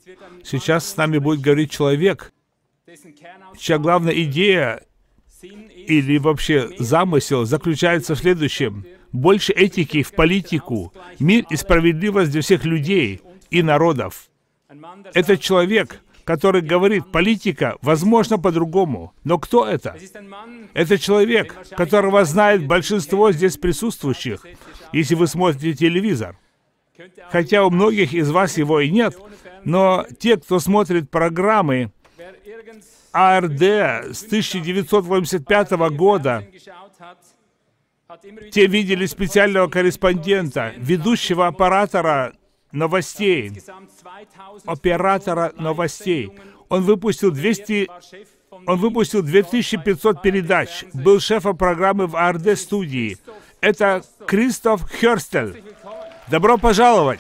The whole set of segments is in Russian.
Сейчас с нами будет говорить человек, чья главная идея или вообще замысел заключается в следующем. Больше этики в политику, мир и справедливость для всех людей и народов. Это человек, который говорит, политика возможно по-другому. Но кто это? Это человек, которого знает большинство здесь присутствующих, если вы смотрите телевизор. Хотя у многих из вас его и нет, но те, кто смотрит программы АРД с 1985 года, те видели специального корреспондента, ведущего оператора новостей. Он выпустил 2500 передач, был шефом программы в АРД-студии. Это Кристоф Херстель. Добро пожаловать!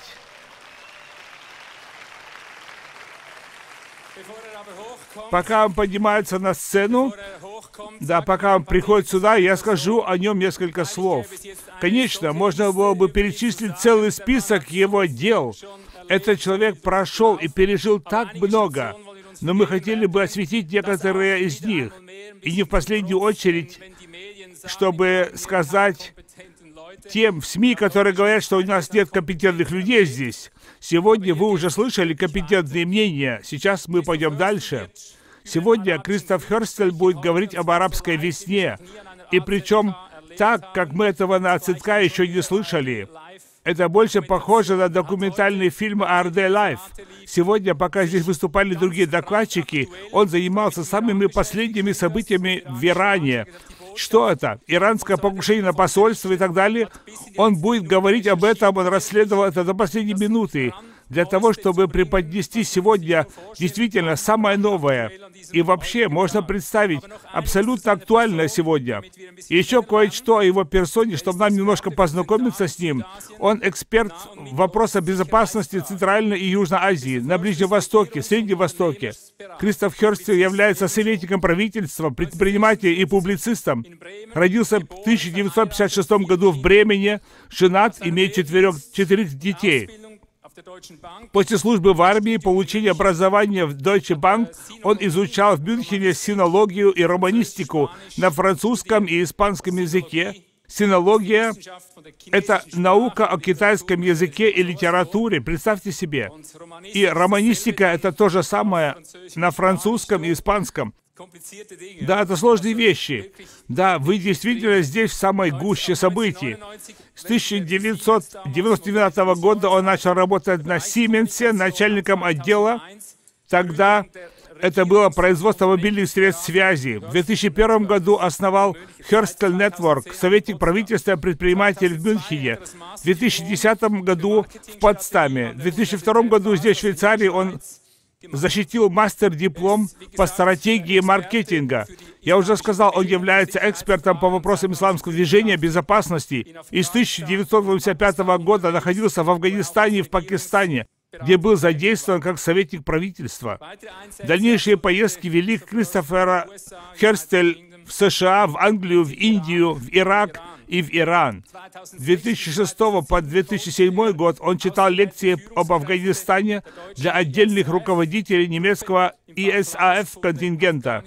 Пока он поднимается на сцену, пока он приходит сюда, я скажу о нем несколько слов. Конечно, можно было бы перечислить целый список его дел. Этот человек прошел и пережил так много, но мы хотели бы осветить некоторые из них. И не в последнюю очередь, чтобы сказать тем в СМИ, которые говорят, что у нас нет компетентных людей здесь. Сегодня вы уже слышали компетентные мнения. Сейчас мы пойдем дальше. Сегодня Кристоф Херстель будет говорить об арабской весне. И причем так, как мы этого на АЦК еще не слышали. Это больше похоже на документальный фильм ARD Live. Сегодня, пока здесь выступали другие докладчики, он занимался самыми последними событиями в Иране. Что это? Иранское покушение на посольство и так далее. Он будет говорить об этом, он расследовал это до последней минуты, для того, чтобы преподнести сегодня действительно самое новое. И вообще, можно представить, абсолютно актуальное сегодня. И еще кое-что о его персоне, чтобы нам немножко познакомиться с ним. Он эксперт в вопросах безопасности Центральной и Южной Азии, на Ближнем Востоке, Среднем Востоке. Кристоф Херстель является советником правительства, предпринимателем и публицистом. Родился в 1956 году в Бремене, женат, имеет четырех детей. После службы в армии, получения образования в Deutsche Bank, он изучал в Мюнхене синологию и романистику на французском и испанском языке. Синология — это наука о китайском языке и литературе, представьте себе. И романистика — это то же самое на французском и испанском. Да, это сложные вещи. Да, вы действительно здесь в самой гуще событий. С 1999 года он начал работать на Сименсе, начальником отдела. Тогда это было производство мобильных средств связи. В 2001 году основал Herstel Network, советник правительства и предприниматель в Мюнхене. В 2010 году в Потсдаме. В 2002 году здесь, в Швейцарии, он защитил мастер-диплом по стратегии маркетинга. Я уже сказал, он является экспертом по вопросам исламского движения, безопасности. И с 1985 года находился в Афганистане и в Пакистане, где был задействован как советник правительства. Дальнейшие поездки вели Кристофера Херстель в США, в Англию, в Индию, в Ирак и в Иран. С 2006 по 2007 год он читал лекции об Афганистане для отдельных руководителей немецкого ИСАФ контингента.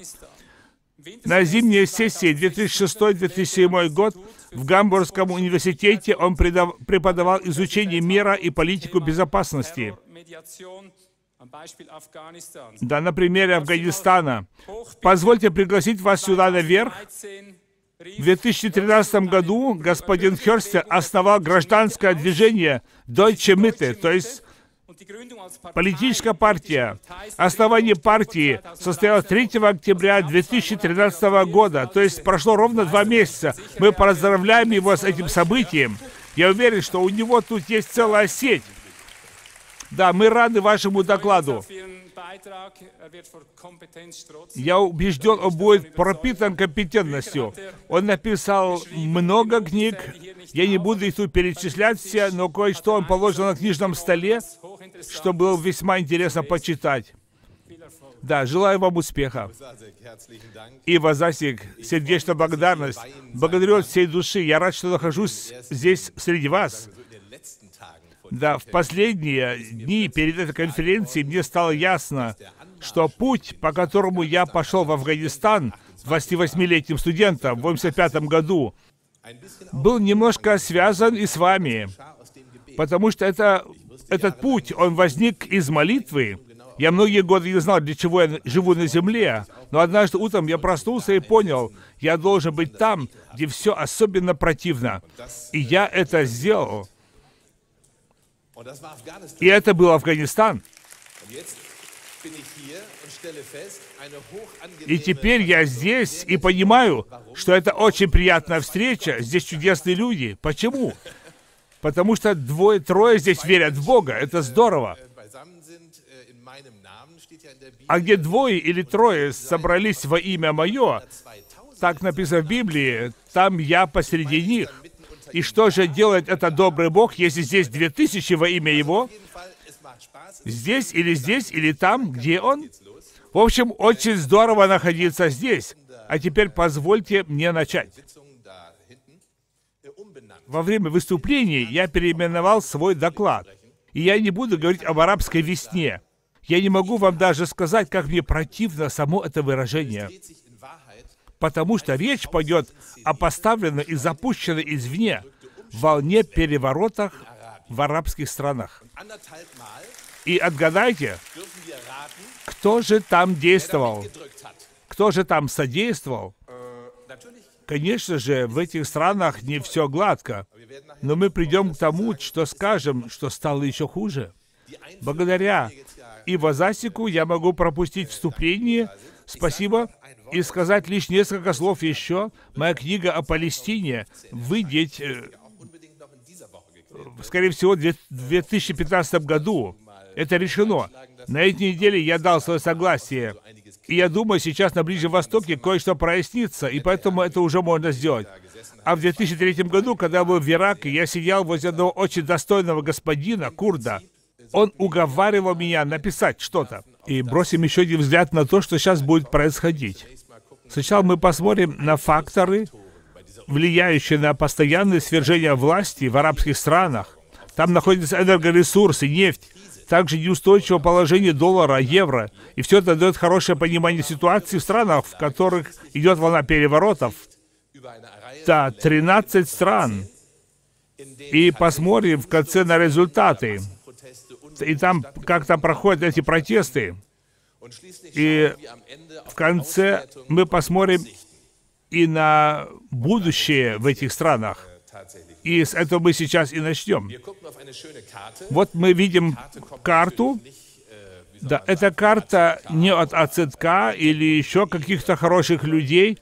На зимней сессии 2006-2007 год в Гамбургском университете он преподавал изучение мира и политику безопасности. Да, на примере Афганистана. Позвольте пригласить вас сюда наверх. В 2013 году господин Херстель основал гражданское движение Deutsche Mitte, то есть политическая партия. Основание партии состоялось 3 октября 2013 года, то есть прошло ровно 2 месяца. Мы поздравляем его с этим событием. Я уверен, что у него тут есть целая сеть. Да, мы рады вашему докладу. Я убежден, он будет пропитан компетентностью. Он написал много книг. Я не буду их тут перечислять все, но кое-что он положил на книжном столе, что было весьма интересно почитать. Да, желаю вам успеха. И Вазасик, сердечная благодарность. Благодарю от всей души. Я рад, что нахожусь здесь среди вас. Да, в последние дни перед этой конференцией мне стало ясно, что путь, по которому я пошел в Афганистан 28-летним студентом в 1985 году, был немножко связан и с вами, потому что этот путь, он возник из молитвы. Я многие годы не знал, для чего я живу на земле, но однажды утром я проснулся и понял, я должен быть там, где все особенно противно. И я это сделал. И это был Афганистан. И теперь я здесь и понимаю, что это очень приятная встреча, здесь чудесные люди. Почему? Потому что двое-трое здесь верят в Бога, это здорово. А где двое или трое собрались во имя Мое, так написано в Библии, там я посреди них. И что же делает этот добрый Бог, если здесь 2000 во имя Его? Здесь, или там, где Он? В общем, очень здорово находиться здесь. А теперь позвольте мне начать. Во время выступления я переименовал свой доклад. И я не буду говорить об арабской весне. Я не могу вам даже сказать, как мне противно само это выражение. Потому что речь пойдет о поставленной и запущенной извне волне переворотах в арабских странах. И отгадайте, кто же там действовал? Кто же там содействовал? Конечно же, в этих странах не все гладко, но мы придем к тому, что скажем, что стало еще хуже. Благодаря Ивазасику я могу пропустить вступление, спасибо, и сказать лишь несколько слов еще. Моя книга о Палестине выйдет, скорее всего, в 2015 году. Это решено. На этой неделе я дал свое согласие. И я думаю, сейчас на Ближнем Востоке кое-что прояснится, и поэтому это уже можно сделать. А в 2003 году, когда я был в Ираке, я сидел возле одного очень достойного господина, курда. Он уговаривал меня написать что-то. И бросим еще один взгляд на то, что сейчас будет происходить. Сначала мы посмотрим на факторы, влияющие на постоянное свержение власти в арабских странах. Там находятся энергоресурсы, нефть, также неустойчивое положение доллара, евро. И все это дает хорошее понимание ситуации в странах, в которых идет волна переворотов. Да, 13 стран. И посмотрим в конце на результаты. И там, как там проходят эти протесты. И в конце мы посмотрим и на будущее в этих странах. И с этого мы сейчас и начнем. Вот мы видим карту. Да, эта карта не от АЦК или еще каких-то хороших людей.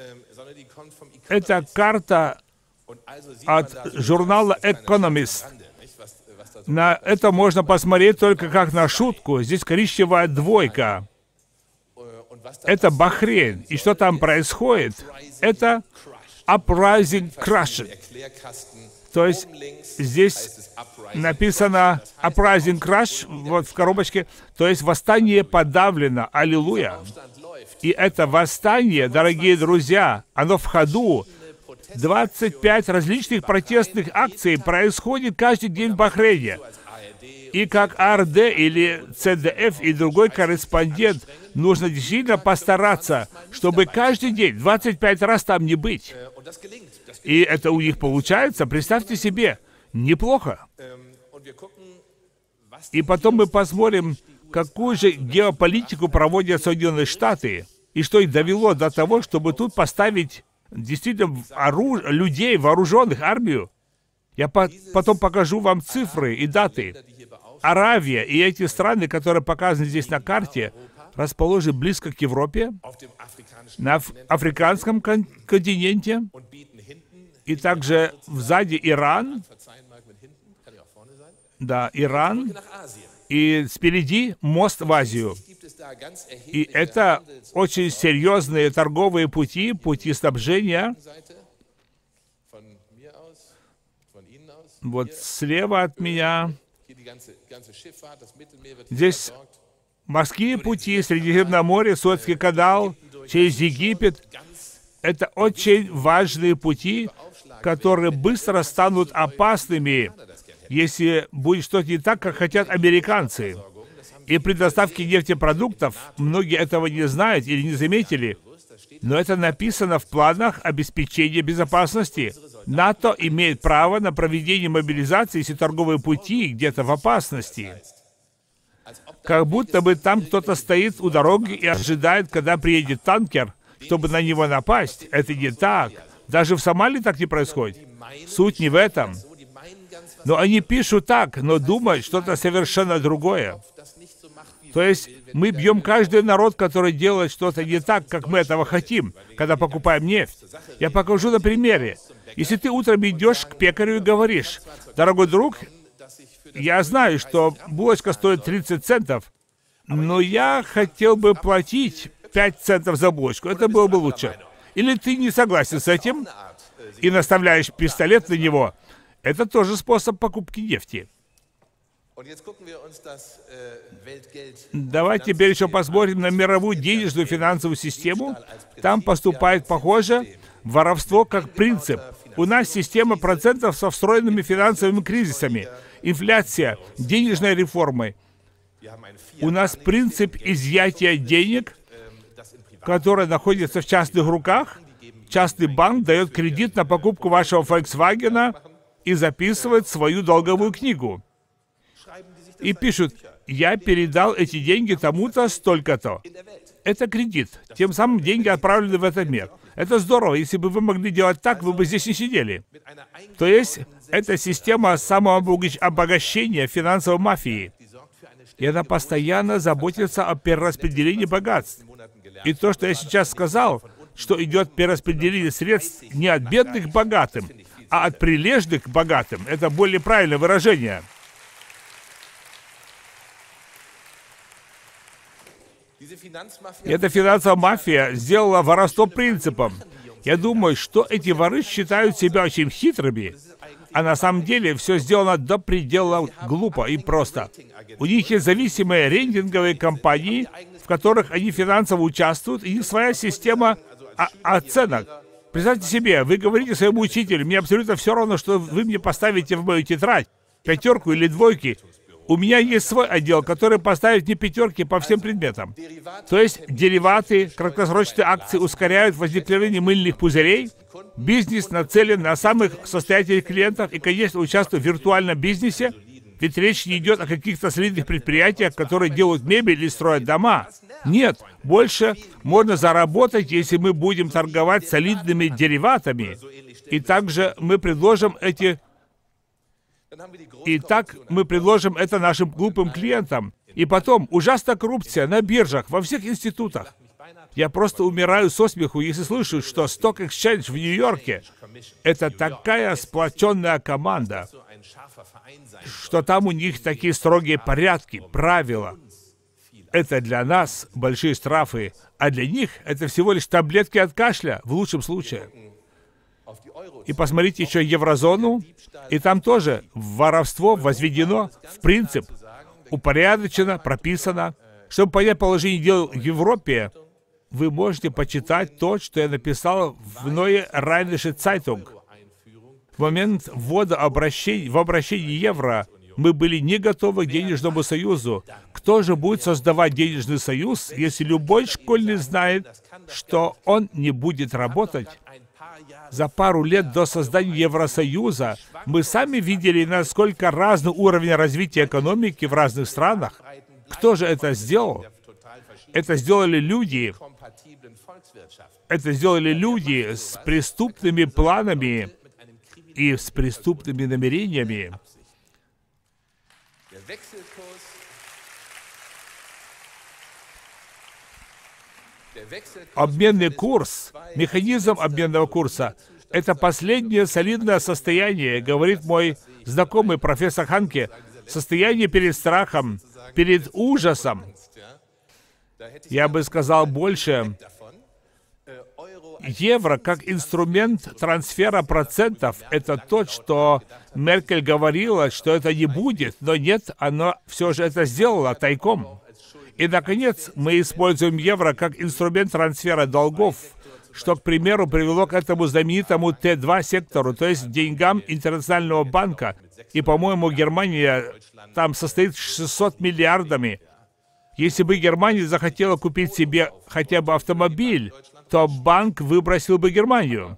Это карта от журнала Economist. На это можно посмотреть только как на шутку. Здесь коричневая двойка. Это Бахрейн. И что там происходит? Это Uprising Crushed. То есть здесь написано Uprising Crush, вот в коробочке. То есть восстание подавлено. Аллилуйя. И это восстание, дорогие друзья, оно в ходу. 25 различных протестных акций происходит каждый день в Бахрейне. И как АРД или ЦДФ и другой корреспондент, нужно действительно постараться, чтобы каждый день 25 раз там не быть. И это у них получается, представьте себе, неплохо. И потом мы посмотрим, какую же геополитику проводят Соединенные Штаты, и что их довело до того, чтобы тут поставить действительно людей, вооруженных, армию. Я потом покажу вам цифры и даты. Аравия и эти страны, которые показаны здесь на карте, расположены близко к Европе, на африканском континенте, и также сзади Иран, да, Иран, и спереди мост в Азию. И это очень серьезные торговые пути, пути снабжения. Вот слева от меня. Здесь морские пути, Средиземное море, Суэцкий канал, через Египет. Это очень важные пути, которые быстро станут опасными, если будет что-то не так, как хотят американцы. И при доставке нефтепродуктов многие этого не знают или не заметили, но это написано в планах обеспечения безопасности. НАТО имеет право на проведение мобилизации, если торговые пути где-то в опасности. Как будто бы там кто-то стоит у дороги и ожидает, когда приедет танкер, чтобы на него напасть. Это не так. Даже в Сомали так не происходит. Суть не в этом. Но они пишут так, но думают что-то совершенно другое. То есть мы бьем каждый народ, который делает что-то не так, как мы этого хотим, когда покупаем нефть. Я покажу на примере. Если ты утром идешь к пекарю и говоришь: «Дорогой друг, я знаю, что булочка стоит 30 центов, но я хотел бы платить 5 центов за булочку. Это было бы лучше». Или ты не согласен с этим и наставляешь пистолет на него. Это тоже способ покупки нефти. Давайте теперь еще посмотрим на мировую денежную финансовую систему. Там поступает, похоже, воровство как принцип. У нас система процентов со встроенными финансовыми кризисами, инфляция, денежной реформой. У нас принцип изъятия денег, который находится в частных руках. Частный банк дает кредит на покупку вашего Volkswagen и записывает свою долговую книгу. И пишут: «Я передал эти деньги тому-то, столько-то». Это кредит. Тем самым деньги отправлены в этот мир. Это здорово. Если бы вы могли делать так, вы бы здесь не сидели. То есть, это система самообогащения финансовой мафии. И она постоянно заботится о перераспределении богатств. И то, что я сейчас сказал, что идет перераспределение средств не от бедных к богатым, а от прилежных к богатым, это более правильное выражение. Эта финансовая мафия сделала воровство принципом. Я думаю, что эти воры считают себя очень хитрыми, а на самом деле все сделано до предела глупо и просто. У них есть зависимые рейтинговые компании, в которых они финансово участвуют, и своя система оценок. Представьте себе, вы говорите своему учителю: «Мне абсолютно все равно, что вы мне поставите в мою тетрадь, 5 или 2. У меня есть свой отдел, который поставит мне 5 по всем предметам». То есть дериваты, краткосрочные акции ускоряют возникновение мыльных пузырей. Бизнес нацелен на самых состоятельных клиентов и, конечно, участвует в виртуальном бизнесе. Ведь речь не идет о каких-то солидных предприятиях, которые делают мебель или строят дома. Нет, больше можно заработать, если мы будем торговать солидными дериватами. И также мы предложим это нашим глупым клиентам. И потом, ужасная коррупция на биржах, во всех институтах. Я просто умираю со смеху, если слышу, что Stock Exchange в Нью-Йорке — это такая сплоченная команда, что там у них такие строгие порядки, правила. Это для нас большие штрафы, а для них это всего лишь таблетки от кашля, в лучшем случае. И посмотрите еще еврозону, и там тоже воровство возведено в принцип, упорядочено, прописано. Чтобы понять положение дел в Европе, вы можете почитать то, что я написал в Neue Rheinische Zeitung. В момент ввода в обращение евро мы были не готовы к денежному союзу. Кто же будет создавать денежный союз, если любой школьник знает, что он не будет работать? За пару лет до создания Евросоюза мы сами видели, насколько разный уровень развития экономики в разных странах. Кто же это сделал? Это сделали люди. Это сделали люди с преступными планами и с преступными намерениями. Обменный курс, механизм обменного курса — это последнее солидное состояние, говорит мой знакомый профессор Ханке, состояние перед страхом, перед ужасом. Я бы сказал больше. Евро как инструмент трансфера процентов — это то, что Меркель говорила, что это не будет, но нет, она все же это сделала тайком. И, наконец, мы используем евро как инструмент трансфера долгов что, к примеру, привело к этому знаменитому Т2 сектору, то есть деньгам Интернационального банка. И, по-моему, Германия там состоит 600 миллиардами. Если бы Германия захотела купить себе хотя бы автомобиль, то банк выбросил бы Германию.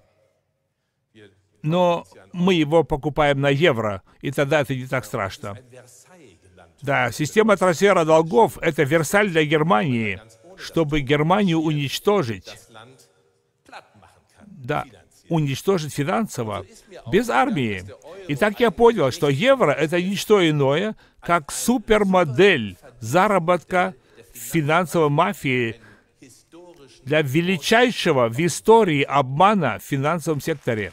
Но мы его покупаем на евро, и тогда это не так страшно. Да, система трансфера долгов — это Версаль для Германии, чтобы Германию уничтожить. Да, уничтожить финансово, без армии. И так я понял, что евро — это ничто иное, как супермодель заработка финансовой мафии для величайшего в истории обмана в финансовом секторе.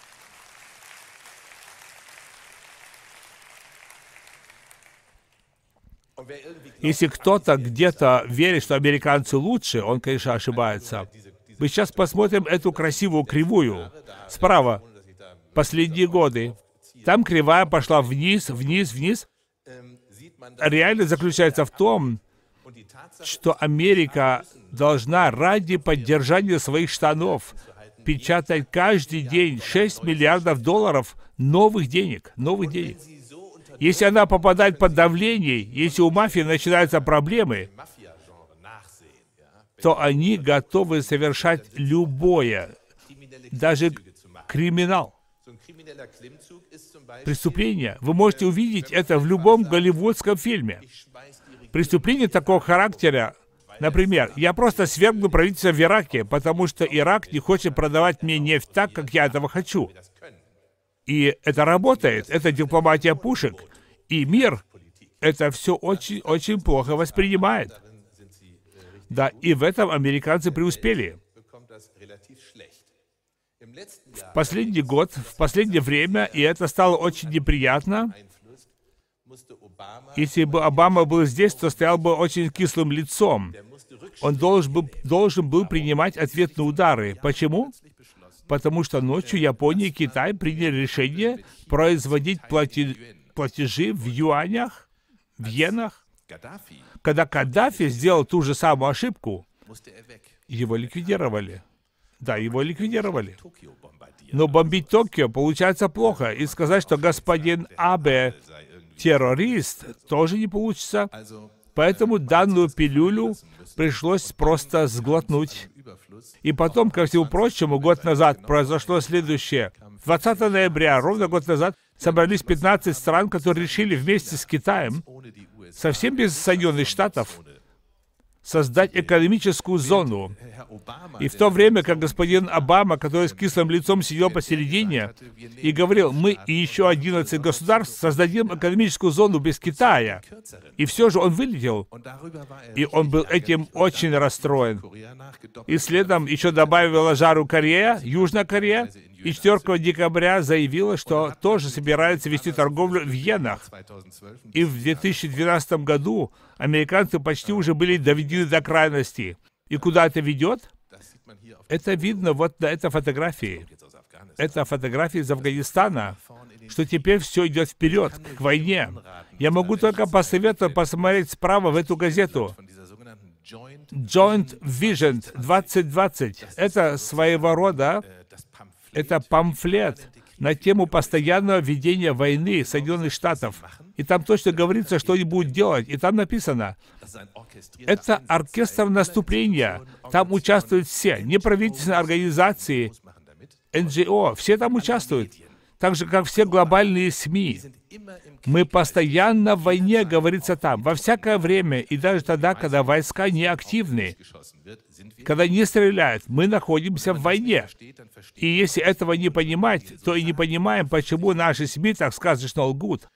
Если кто-то где-то верит, что американцы лучше, он, конечно, ошибается. Мы сейчас посмотрим эту красивую кривую. Справа. Последние годы. Там кривая пошла вниз, вниз, вниз. Реальность заключается в том, что Америка должна ради поддержания своих штанов печатать каждый день 6 миллиардов долларов новых денег. Если она попадает под давление, если у мафии начинаются проблемы, то они готовы совершать любое, даже криминал, преступление. Вы можете увидеть это в любом голливудском фильме. Преступление такого характера, например, я просто свергну правительство в Ираке, потому что Ирак не хочет продавать мне нефть так, как я этого хочу. И это работает, это дипломатия пушек. И мир это все очень плохо воспринимает. Да, и в этом американцы преуспели. В последний год, в последнее время, и это стало очень неприятно, если бы Обама был здесь, то стоял бы очень кислым лицом. Он должен был принимать ответные удары. Почему? Потому что ночью Япония и Китай приняли решение производить платежи в юанях, в иенах. Когда Каддафи сделал ту же самую ошибку, его ликвидировали. Да, его ликвидировали. Но бомбить Токио получается плохо. И сказать, что господин Абе террорист, тоже не получится. Поэтому данную пилюлю пришлось просто сглотнуть. И потом, ко всему прочему, год назад произошло следующее. 20 ноября, ровно год назад, собрались 15 стран, которые решили вместе с Китаем, совсем без Соединенных Штатов, создать экономическую зону. И в то время, как господин Обама, который с кислым лицом сидел посередине и говорил, мы и еще 11 государств создадим экономическую зону без Китая. И все же он вылетел. И он был этим очень расстроен. И следом еще добавила жару Корея, Южная Корея, и 4 декабря заявила, что тоже собирается вести торговлю в иенах. И в 2012 году американцы почти уже были доведены до крайности. И куда это ведет? Это видно вот на этой фотографии. Это фотография из Афганистана, что теперь все идет вперед, к войне. Я могу только посоветовать посмотреть справа в эту газету. Joint Vision 2020. Это своего рода, это памфлет на тему постоянного ведения войны Соединенных Штатов. И там точно говорится, что они будут делать. И там написано, это оркестр наступления. Там участвуют все, неправительственные организации, НГО, все там участвуют. Так же, как все глобальные СМИ. Мы постоянно в войне, говорится там, во всякое время, и даже тогда, когда войска не активны, когда не стреляют, мы находимся в войне. И если этого не понимать, то и не понимаем, почему наши СМИ так сказочно лгут.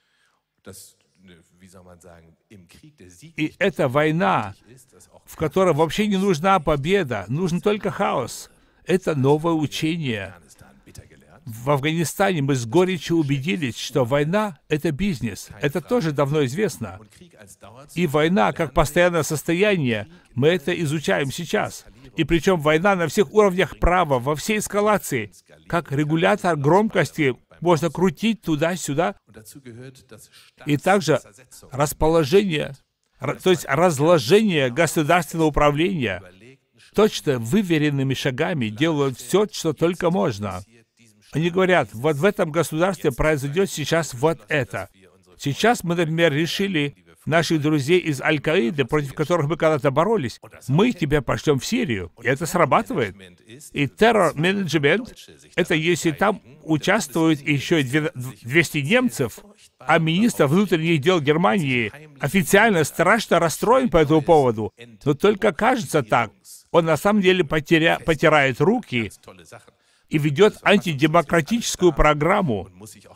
И это война, в которой вообще не нужна победа, нужен только хаос. Это новое учение. В Афганистане мы с горечью убедились, что война — это бизнес. Это тоже давно известно. И война, как постоянное состояние, мы это изучаем сейчас. И причем война на всех уровнях права, во всей эскалации. Как регулятор громкости можно крутить туда-сюда. И также расположение, то есть разложение государственного управления. точно выверенными шагами делают все, что только можно. Они говорят, вот в этом государстве произойдет сейчас вот это. Сейчас мы, например, решили наших друзей из Аль-Каиды, против которых мы когда-то боролись, мы тебя пошлем в Сирию. И это срабатывает. И террор-менеджмент — это если там участвуют еще 200 немцев, а министр внутренних дел Германии официально страшно расстроен по этому поводу. Но только кажется так. Он на самом деле потирает руки и ведет антидемократическую программу.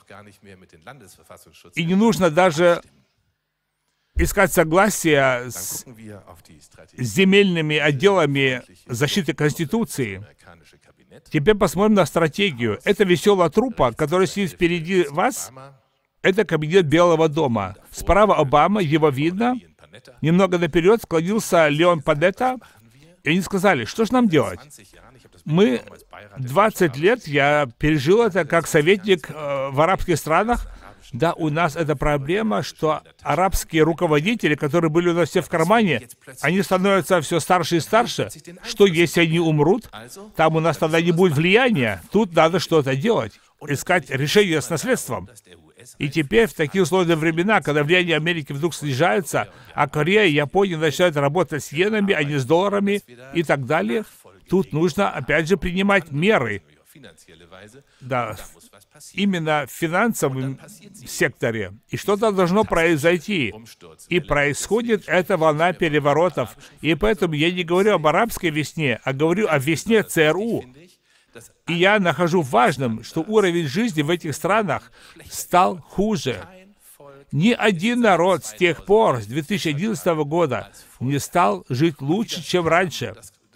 И не нужно даже искать согласия с земельными отделами защиты Конституции. Теперь посмотрим на стратегию. Это веселая труппа, которая сидит впереди вас. Это кабинет Белого дома. Справа Обама, его видно. Немного наперед склонился Леон Панетта. И они сказали, что же нам делать? Мы 20 лет, я пережил это как советник в арабских странах. Да, у нас эта проблема, что арабские руководители, которые были у нас все в кармане, они становятся все старше и старше. Что, если они умрут? Там у нас тогда не будет влияния. Тут надо что-то делать. Искать решение с наследством. И теперь, в такие сложные времена, когда влияние Америки вдруг снижается, а Корея и Япония начинают работать с иенами, а не с долларами и так далее, тут нужно, опять же, принимать меры. Да, именно в финансовом секторе. И что-то должно произойти. И происходит эта волна переворотов. И поэтому я не говорю об арабской весне, а говорю о весне ЦРУ. И я нахожу важным, что уровень жизни в этих странах стал хуже. Ни один народ с тех пор, с 2011 года, не стал жить лучше, чем раньше.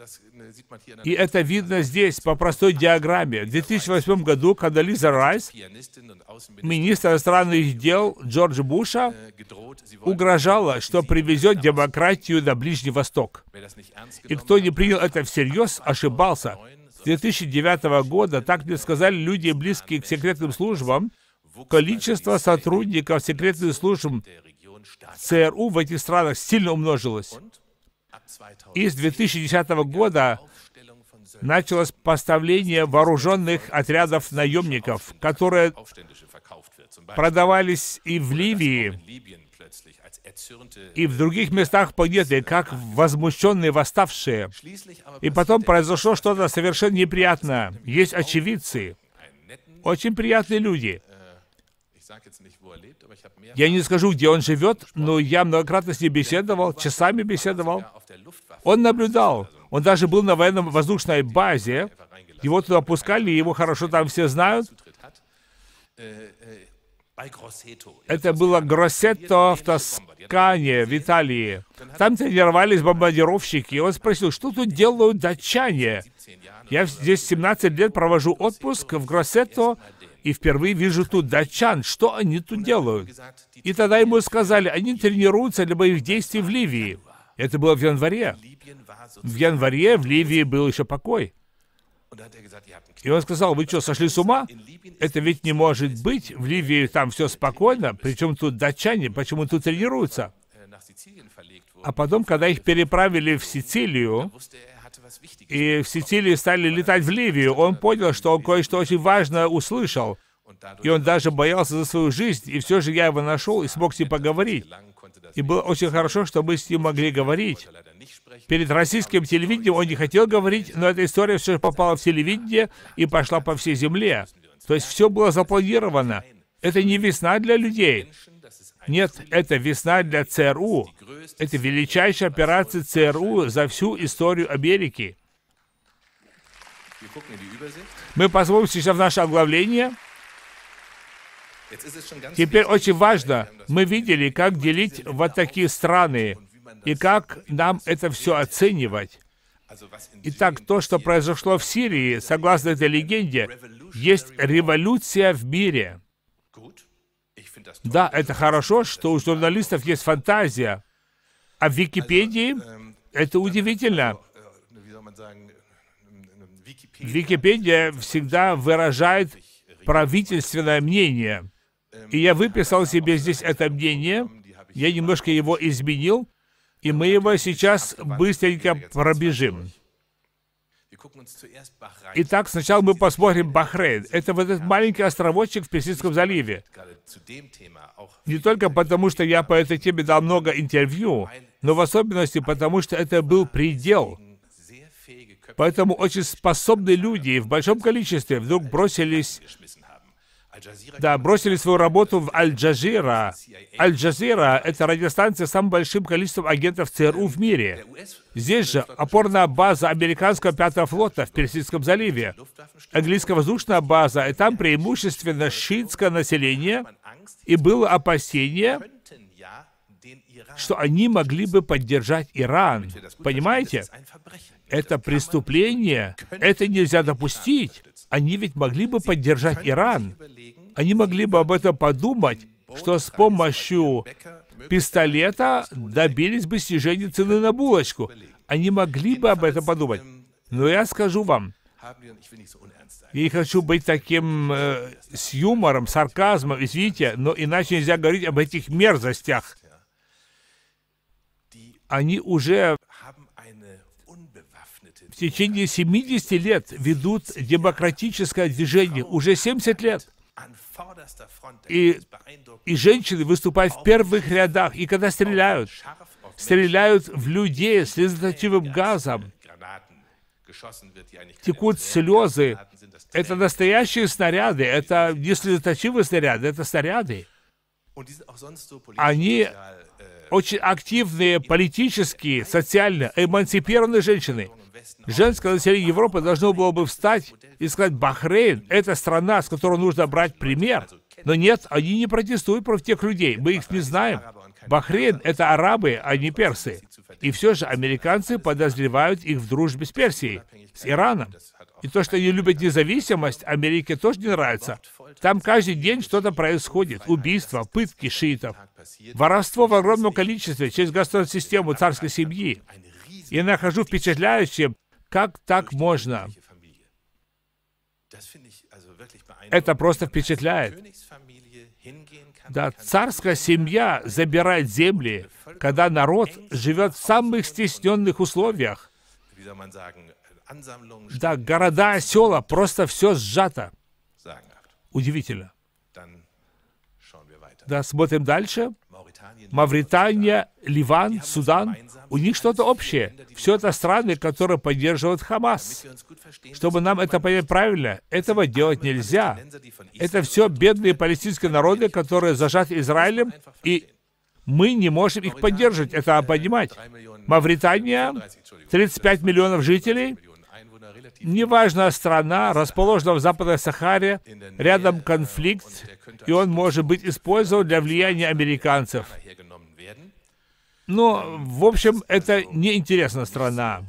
И это видно здесь, по простой диаграмме. В 2008 году, когда Лиза Райс, министр иностранных дел Джорджа Буша, угрожала, что привезет демократию на Ближний Восток. И кто не принял это всерьез, ошибался. С 2009 года, так мне сказали люди, близкие к секретным службам, количество сотрудников секретных служб ЦРУ в этих странах сильно умножилось. И с 2010 года началось поставление вооруженных отрядов наемников, которые продавались и в Ливии, и в других местах планеты, как возмущенные восставшие. И потом произошло что-то совершенно неприятное. Есть очевидцы, очень приятные люди. Я не скажу, где он живет, но я многократно с ним беседовал, часами беседовал. Он наблюдал. Он даже был на военно-воздушной базе. Его туда пускали, его хорошо там все знают. Это было Гроссетто в Тоскане, в Италии. Там тренировались бомбардировщики. И он спросил, что тут делают датчане? Я здесь 17 лет провожу отпуск в Гроссетто, и впервые вижу тут датчан. Что они тут делают? И тогда ему сказали, они тренируются для боевых действий в Ливии. Это было в январе. В январе в Ливии был еще покой. И он сказал, вы что, сошли с ума? Это ведь не может быть. В Ливии там все спокойно. Причем тут датчане, почему тут тренируются? А потом, когда их переправили в Сицилию, и в Сицилии стали летать в Ливию, он понял, что он кое-что очень важное услышал. И он даже боялся за свою жизнь. И все же я его нашел и смог с ним поговорить. И было очень хорошо, что мы с ним могли говорить. Перед российским телевидением он не хотел говорить, но эта история все же попала в телевидение и пошла по всей земле. То есть все было запланировано. Это не весна для людей. Нет, это весна для ЦРУ. Это величайшая операция ЦРУ за всю историю Америки. Мы посмотрим сейчас в наше оглавление. Теперь очень важно, мы видели, как делить вот такие страны, и как нам это все оценивать. Итак, то, что произошло в Сирии, согласно этой легенде, есть революция в мире. Да, это хорошо, что у журналистов есть фантазия, а в Википедии это удивительно. Википедия всегда выражает правительственное мнение. И я выписал себе здесь это мнение, я немножко его изменил, и мы его сейчас быстренько пробежим. Итак, сначала мы посмотрим Бахрейн. Это вот этот маленький островочек в Персидском заливе. Не только потому, что я по этой теме дал много интервью, но в особенности потому, что это был предел. Поэтому очень способные люди в большом количестве вдруг бросили свою работу в Аль-Джазира. Аль-Джазира — это радиостанция с самым большим количеством агентов ЦРУ в мире. Здесь же опорная база американского 5-го флота в Персидском заливе, английская воздушная база, и там преимущественно шиитское население, и было опасение, что они могли бы поддержать Иран. Понимаете? Это преступление, это нельзя допустить. Они ведь могли бы поддержать Иран. Они могли бы об этом подумать, что с помощью пистолета добились бы снижения цены на булочку. Они могли бы об этом подумать. Но я скажу вам, я не хочу быть таким с юмором, сарказмом, извините, но иначе нельзя говорить об этих мерзостях. Они уже в течение 70 лет ведут демократическое движение, уже 70 лет. И женщины выступают в первых рядах, и когда стреляют в людей слезоточивым газом, текут слезы. Это настоящие снаряды, это не слезоточивые снаряды, это снаряды. Они очень активные политические, социально, эмансипированные женщины. Женское население Европы должно было бы встать и сказать: Бахрейн — это страна, с которой нужно брать пример. Но нет, они не протестуют против тех людей, мы их не знаем. Бахрейн — это арабы, а не персы. И все же американцы подозревают их в дружбе с Персией, с Ираном. И то, что они любят независимость, Америке тоже не нравится. Там каждый день что-то происходит. Убийства, пытки шиитов, воровство в огромном количестве через государственную систему царской семьи. Я нахожу впечатляющим, как так можно. Это просто впечатляет. Да, царская семья забирает земли, когда народ живет в самых стесненных условиях. Да, города, села, просто все сжато. Удивительно. Да, смотрим дальше. Мавритания, Ливан, Судан. У них что-то общее. Все это страны, которые поддерживают Хамас. Чтобы нам это понять правильно, этого делать нельзя. Это все бедные палестинские народы, которые зажаты Израилем, и мы не можем их поддерживать. Это надо понимать. Мавритания, 35 миллионов жителей. Неважная страна, расположена в Западной Сахаре, рядом конфликт, и он может быть использован для влияния американцев. Но, в общем, это неинтересная страна.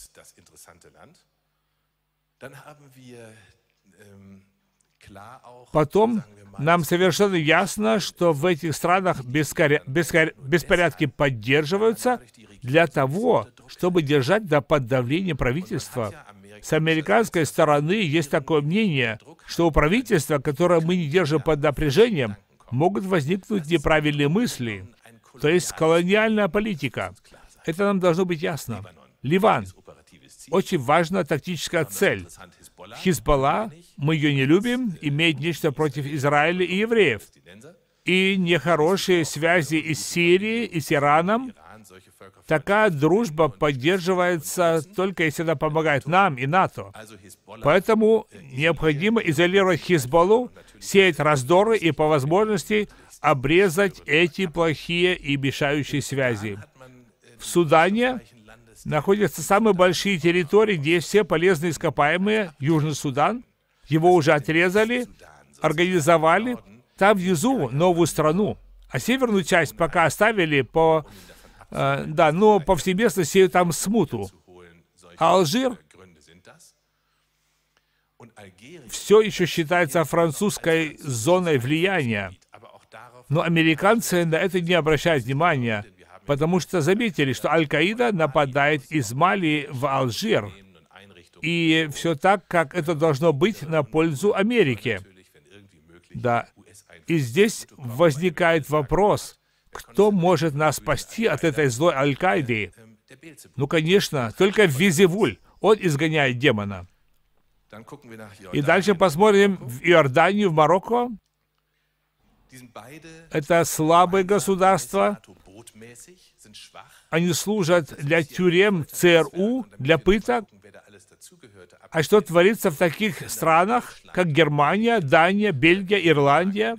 Потом нам совершенно ясно, что в этих странах беспорядки поддерживаются для того, чтобы держать под давлением правительства. С американской стороны есть такое мнение, что у правительства, которое мы не держим под напряжением, могут возникнуть неправильные мысли, то есть колониальная политика. Это нам должно быть ясно. Ливан. Очень важная тактическая цель. Хизбалла, мы ее не любим, имеет нечто против Израиля и евреев. И нехорошие связи и с Сирией, и с Ираном. Такая дружба поддерживается только если она помогает нам и НАТО. Поэтому необходимо изолировать Хизбаллу, сеять раздоры и по возможности обрезать эти плохие и мешающие связи. В Судане находятся самые большие территории, где есть все полезные ископаемые. Южный Судан. Его уже отрезали, организовали. Там внизу новую страну. А северную часть пока оставили но повсеместно сеют там смуту. А Алжир все еще считается французской зоной влияния. Но американцы на это не обращают внимания, потому что заметили, что Аль-Каида нападает из Мали в Алжир. И все так, как это должно быть на пользу Америки. Да. И здесь возникает вопрос, кто может нас спасти от этой злой Аль-Каиды? Ну, конечно, только Визивуль. Он изгоняет демона. И дальше посмотрим в Иорданию, в Марокко. Это слабые государства. Они служат для тюрем, ЦРУ, для пыток. А что творится в таких странах, как Германия, Дания, Бельгия, Ирландия?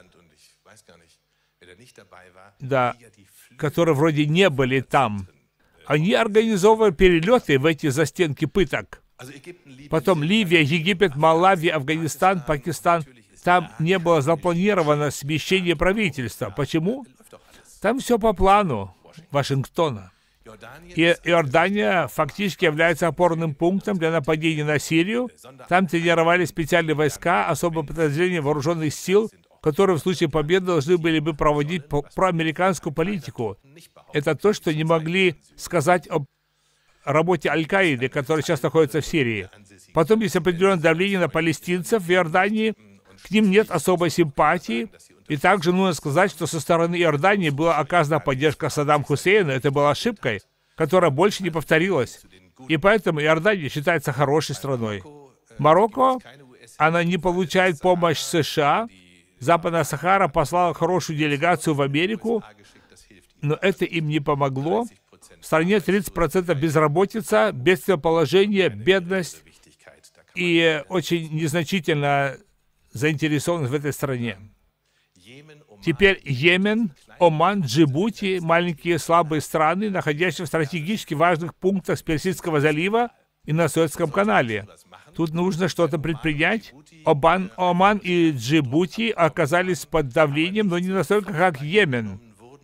Да, которые вроде не были там. Они организовывали перелеты в эти застенки пыток. Потом Ливия, Египет, Малави, Афганистан, Пакистан. Там не было запланировано смещение правительства. Почему? Там все по плану Вашингтона. И Иордания фактически является опорным пунктом для нападения на Сирию. Там тренировались специальные войска, особое подразделение вооруженных сил, которые в случае победы должны были бы проводить проамериканскую политику. Это то, что не могли сказать об работе Аль-Каиды, которая сейчас находится в Сирии. Потом есть определенное давление на палестинцев в Иордании. К ним нет особой симпатии. И также нужно сказать, что со стороны Иордании была оказана поддержка Саддама Хусейна. Это была ошибкой, которая больше не повторилась. И поэтому Иордания считается хорошей страной. Марокко, она не получает помощь США. Западная Сахара послала хорошую делегацию в Америку, но это им не помогло. В стране 30% безработица, бедственное положение, бедность и очень незначительно заинтересованность в этой стране. Теперь Йемен, Оман, Джибути, маленькие слабые страны, находящиеся в стратегически важных пунктах с Персидского залива и на Суэцком канале. Тут нужно что-то предпринять. Оман и Джибути оказались под давлением, но не настолько, как Йемен.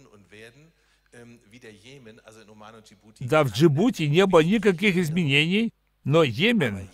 Да, в Джибути не было никаких изменений, но Йемен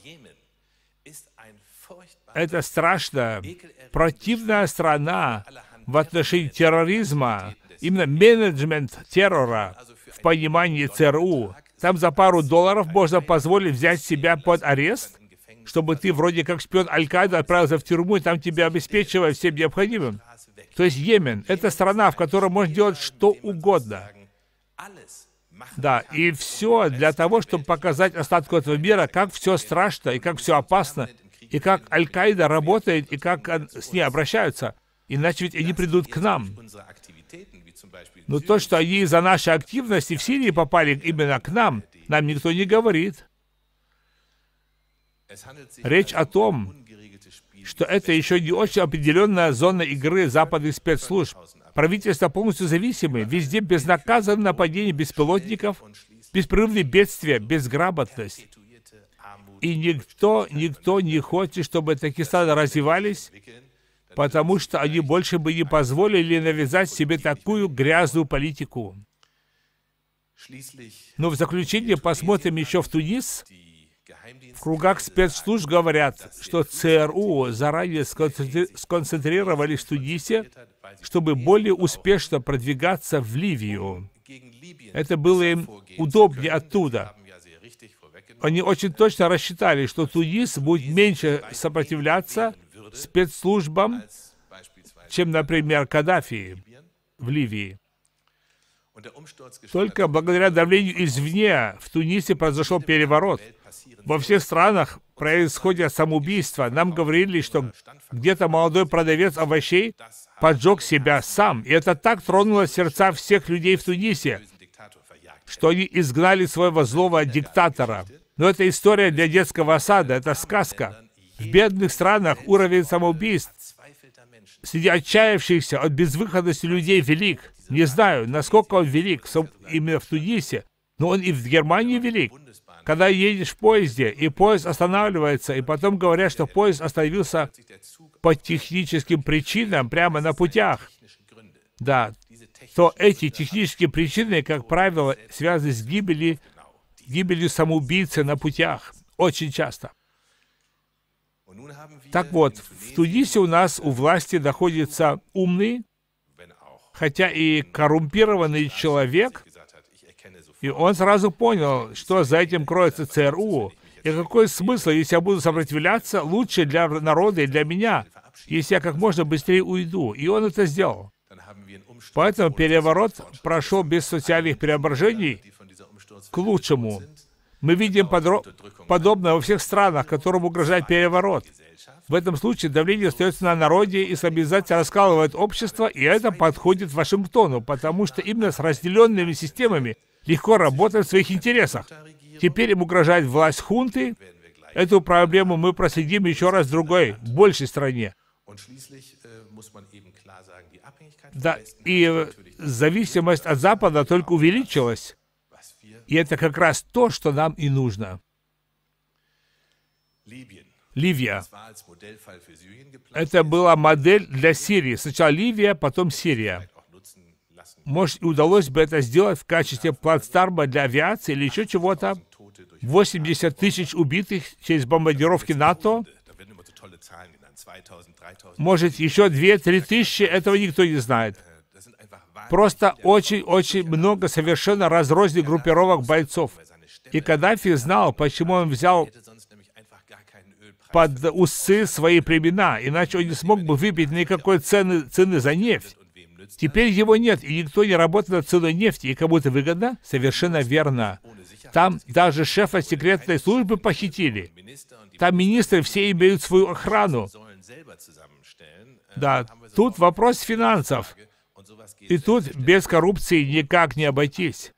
— это страшная, противная страна в отношении терроризма, именно менеджмент террора в понимании ЦРУ. Там за пару долларов можно позволить взять себя под арест, чтобы ты вроде как шпион Аль-Каиды отправился в тюрьму, и там тебя обеспечивают всем необходимым. То есть Йемен — это страна, в которой можно делать что угодно. Да, и все для того, чтобы показать остатку этого мира, как все страшно, и как все опасно, и как Аль-Каида работает, и как с ней обращаются. Иначе ведь они придут к нам. Но то, что они из-за нашей активности в Сирии попали именно к нам никто не говорит. Речь о том, что это еще не очень определенная зона игры западных спецслужб. Правительства полностью зависимы, везде безнаказанное нападение беспилотников, беспрерывные бедствия, безграмотность. И никто не хочет, чтобы такие страны развивались, потому что они больше бы не позволили навязать себе такую грязную политику. Но в заключение посмотрим еще в Тунис. В кругах спецслужб говорят, что ЦРУ заранее сконцентрировались в Тунисе, чтобы более успешно продвигаться в Ливию. Это было им удобнее оттуда. Они очень точно рассчитали, что Тунис будет меньше сопротивляться спецслужбам, чем, например, Каддафи в Ливии. Только благодаря давлению извне в Тунисе произошел переворот. Во всех странах происходят самоубийства. Нам говорили, что где-то молодой продавец овощей поджег себя сам. И это так тронуло сердца всех людей в Тунисе, что они изгнали своего злого диктатора. Но это история для детского сада, это сказка. В бедных странах уровень самоубийств среди отчаявшихся от безвыходности людей велик. Не знаю, насколько он велик именно в Тунисе, но он и в Германии велик. Когда едешь в поезде, и поезд останавливается, и потом говорят, что поезд остановился по техническим причинам прямо на путях, да, то эти технические причины, как правило, связаны с гибелью самоубийцы на путях. Очень часто. Так вот, в Тунисе у нас у власти находится умный, хотя и коррумпированный человек, и он сразу понял, что за этим кроется ЦРУ. И какой смысл, если я буду сопротивляться, лучше для народа и для меня, если я как можно быстрее уйду. И он это сделал. Поэтому переворот прошел без социальных преображений к лучшему. Мы видим подобное во всех странах, которым угрожает переворот. В этом случае давление остается на народе, исламизация раскалывает общество, и это подходит Вашингтону, потому что именно с разделенными системами легко работать в своих интересах. Теперь им угрожает власть хунты. Эту проблему мы проследим еще раз в другой, большей стране. Да, и зависимость от Запада только увеличилась. И это как раз то, что нам и нужно. Ливия. Это была модель для Сирии. Сначала Ливия, потом Сирия. Может, удалось бы это сделать в качестве плацдарма для авиации или еще чего-то. 80 тысяч убитых через бомбардировки НАТО. Может, еще 2-3 тысячи, этого никто не знает. Просто очень-очень много совершенно разрозненных группировок бойцов. И Каддафи знал, почему он взял под усы свои племена, иначе он не смог бы выбить никакой цены за нефть. Теперь его нет, и никто не работает над ценой нефти, и кому-то выгодно? Совершенно верно. Там даже шефа секретной службы похитили. Там министры все имеют свою охрану. Да, тут вопрос финансов. И тут без коррупции никак не обойтись.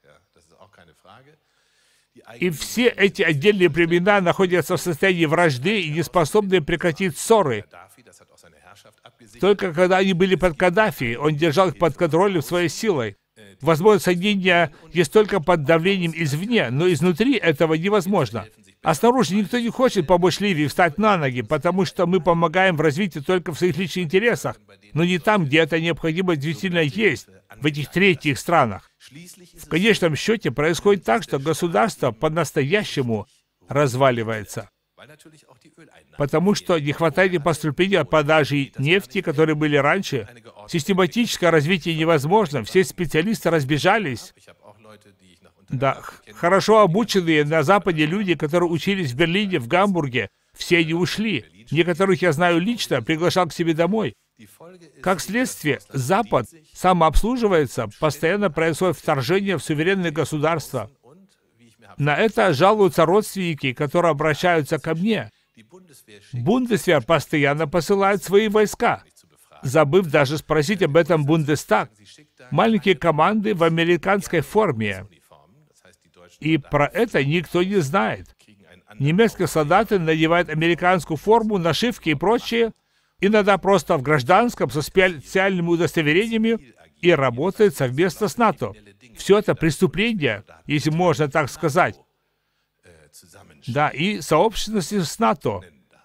И все эти отдельные племена находятся в состоянии вражды и не способны прекратить ссоры. Только когда они были под Каддафи, он держал их под контролем своей силой. Возможно, соединение есть только под давлением извне, но изнутри этого невозможно. А снаружи никто не хочет помочь Ливии встать на ноги, потому что мы помогаем в развитии только в своих личных интересах, но не там, где это необходимо действительно есть, в этих третьих странах. В конечном счете происходит так, что государство по-настоящему разваливается. Потому что не хватает поступления продажи нефти, которые были раньше. Систематическое развитие невозможно, все специалисты разбежались. Да, хорошо обученные на Западе люди, которые учились в Берлине, в Гамбурге, все они ушли. Некоторых я знаю лично, приглашал к себе домой. Как следствие, Запад самообслуживается, постоянно происходит вторжение в суверенные государства. На это жалуются родственники, которые обращаются ко мне. Бундесвер постоянно посылает свои войска, забыв даже спросить об этом Бундестаг. Маленькие команды в американской форме. И про это никто не знает. Немецкие солдаты надевают американскую форму, нашивки и прочее, иногда просто в гражданском, со специальными удостоверениями, и работают совместно с НАТО. Все это преступление, если можно так сказать. Да, и сообщности с НАТО.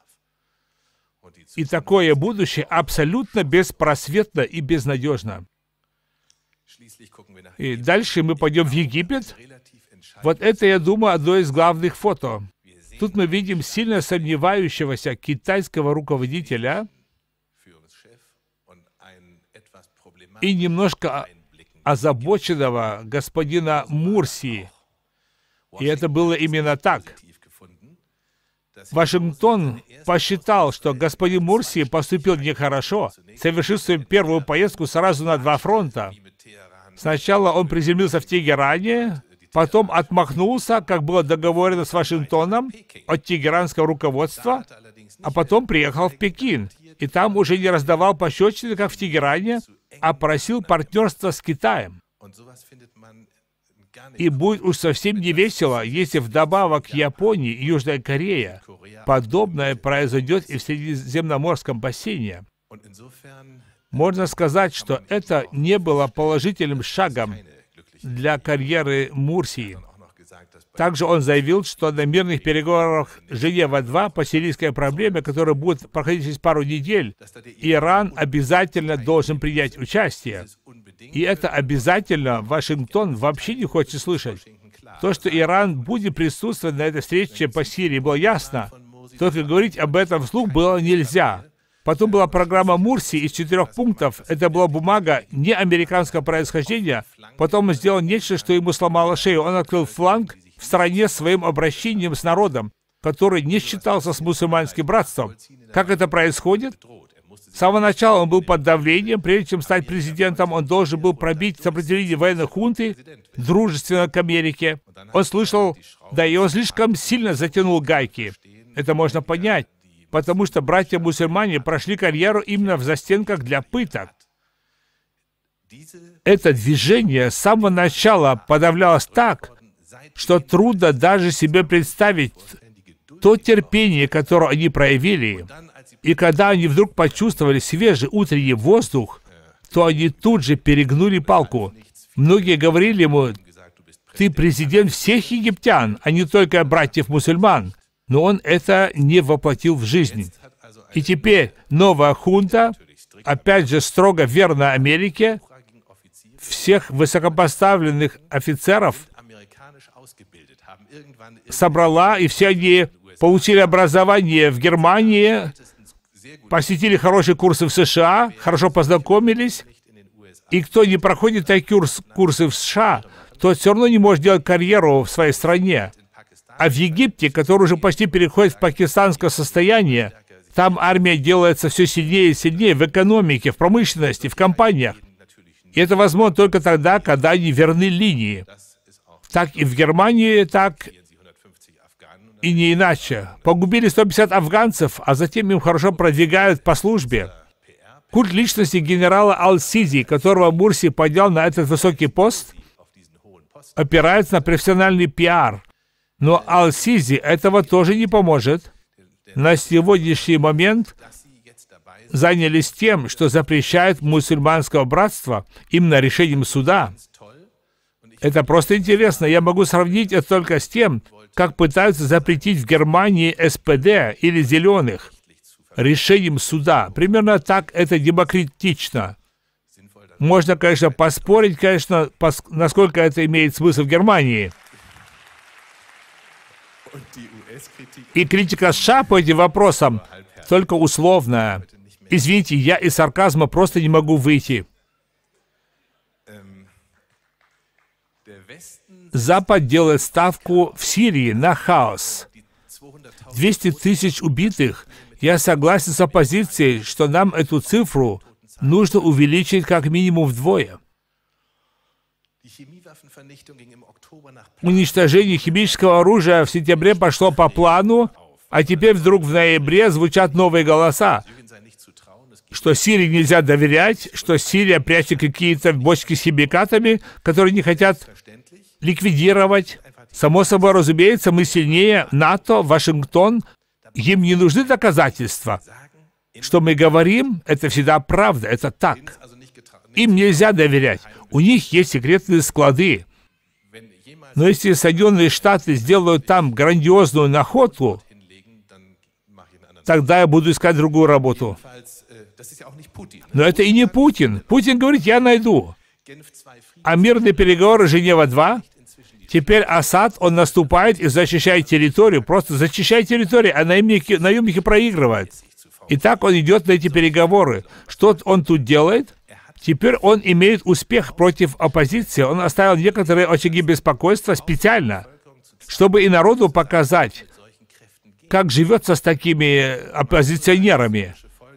И такое будущее абсолютно беспросветно и безнадежно. И дальше мы пойдем в Египет. Вот это, я думаю, одно из главных фото. Тут мы видим сильно сомневающегося китайского руководителя и немножко озабоченного господина Мурси. И это было именно так. Вашингтон посчитал, что господин Мурси поступил нехорошо, совершив свою первую поездку сразу на 2 фронта. Сначала он приземлился в Тегеране, потом отмахнулся, как было договорено с Вашингтоном, от тегеранского руководства, а потом приехал в Пекин. И там уже не раздавал пощечины, как в Тегеране, а просил партнерства с Китаем. И будет уж совсем не весело, если вдобавок к Японии и Южной Корее подобное произойдет и в Средиземноморском бассейне. Можно сказать, что это не было положительным шагом для карьеры Мурсии. Также он заявил, что на мирных переговорах Женева-2 по сирийской проблеме, которые будут проходить через пару недель, Иран обязательно должен принять участие. И это обязательно Вашингтон вообще не хочет слышать. То, что Иран будет присутствовать на этой встрече по Сирии, было ясно. Только говорить об этом вслух было нельзя. Потом была программа Мурси из 4 пунктов. Это была бумага не американского происхождения. Потом он сделал нечто, что ему сломало шею. Он открыл фланг в стране своим обращением с народом, который не считался с мусульманским братством. Как это происходит? С самого начала он был под давлением. Прежде чем стать президентом, он должен был пробить сопротивление военной хунты. дружественно к Америке. Он слышал, да и он слишком сильно затянул гайки. Это можно понять, потому что братья-мусульмане прошли карьеру именно в застенках для пыток. Это движение с самого начала подавлялось так, что трудно даже себе представить то терпение, которое они проявили. И когда они вдруг почувствовали свежий утренний воздух, то они тут же перегнули палку. Многие говорили ему: «Ты президент всех египтян, а не только братьев-мусульман». Но он это не воплотил в жизнь. И теперь новая хунта, опять же строго верна Америке, всех высокопоставленных офицеров собрала, и все они получили образование в Германии, посетили хорошие курсы в США, хорошо познакомились. И кто не проходит такие курсы в США, тот все равно не может делать карьеру в своей стране. А в Египте, который уже почти переходит в пакистанское состояние, там армия делается все сильнее и сильнее в экономике, в промышленности, в компаниях. И это возможно только тогда, когда они верны линии. Так и в Германии, так и не иначе. Погубили 150 афганцев, а затем им хорошо продвигают по службе. Культ личности генерала Аль-Сиси, которого Мурси поднял на этот высокий пост, опирается на профессиональный пиар. Но Аль-Сиси этого тоже не поможет. На сегодняшний момент занялись тем, что запрещает мусульманское братство именно решением суда. Это просто интересно. Я могу сравнить это только с тем, как пытаются запретить в Германии СПД или зеленых решением суда. Примерно так это демократично. Можно, конечно, поспорить, насколько это имеет смысл в Германии. И критика США по этим вопросам только условная. Извините, я из сарказма просто не могу выйти. Запад делает ставку в Сирии на хаос. 200 тысяч убитых. Я согласен с оппозицией, что нам эту цифру нужно увеличить как минимум вдвое. Уничтожение химического оружия в сентябре пошло по плану, а теперь вдруг в ноябре звучат новые голоса, что Сирии нельзя доверять, что Сирия прячет какие-то бочки с химикатами, которые не хотят ликвидировать. Само собой разумеется, мы сильнее НАТО, Вашингтон. Им не нужны доказательства. Что мы говорим, это всегда правда, это так. Им нельзя доверять. У них есть секретные склады. Но если Соединенные Штаты сделают там грандиозную находку, тогда я буду искать другую работу. Но это и не Путин. Путин говорит: я найду. А мирные переговоры Женева-2, теперь Асад, он наступает и защищает территорию, просто защищает территорию, а наемники проигрывают. И так он идет на эти переговоры. Что он тут делает? Теперь он имеет успех против оппозиции. Он оставил некоторые очаги беспокойства специально, чтобы и народу показать, как живется с такими оппозиционерами.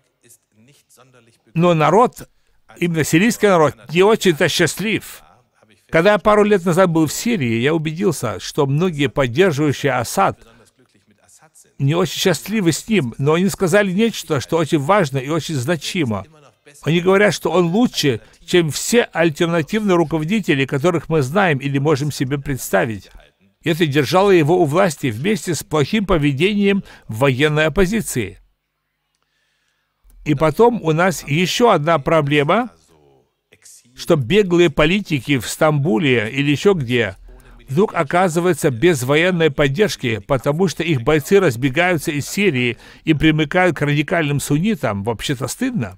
Но народ, именно сирийский народ, не очень-то счастлив. Когда я пару лет назад был в Сирии, я убедился, что многие поддерживающие Асад не очень счастливы с ним, но они сказали нечто, что очень важно и очень значимо. Они говорят, что он лучше, чем все альтернативные руководители, которых мы знаем или можем себе представить. И это держало его у власти вместе с плохим поведением военной оппозиции. И потом у нас еще одна проблема, что беглые политики в Стамбуле или еще где вдруг оказываются без военной поддержки, потому что их бойцы разбегаются из Сирии и примыкают к радикальным суннитам. Вообще-то стыдно.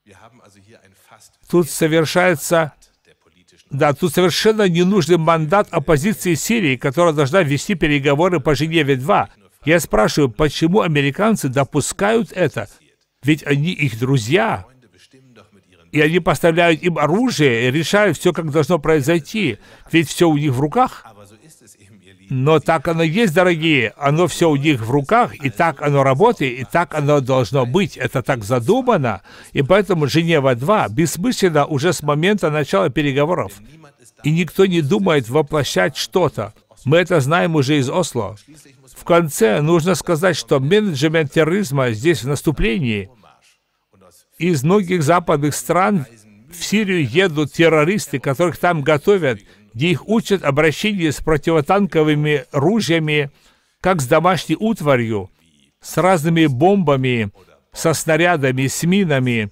Тут совершенно ненужный мандат оппозиции Сирии, которая должна вести переговоры по Женеве-2. Я спрашиваю, почему американцы допускают это? Ведь они их друзья. И они поставляют им оружие и решают все, как должно произойти. Ведь все у них в руках. Но так оно есть, дорогие. Оно все у них в руках, и так оно работает, и так оно должно быть. Это так задумано. И поэтому Женева-2 бессмысленно уже с момента начала переговоров. И никто не думает воплощать что-то. Мы это знаем уже из Осло. В конце нужно сказать, что менеджмент терроризма здесь в наступлении. Из многих западных стран в Сирию едут террористы, которых там готовят, где их учат обращению с противотанковыми ружьями, как с домашней утварью, с разными бомбами, со снарядами, с минами.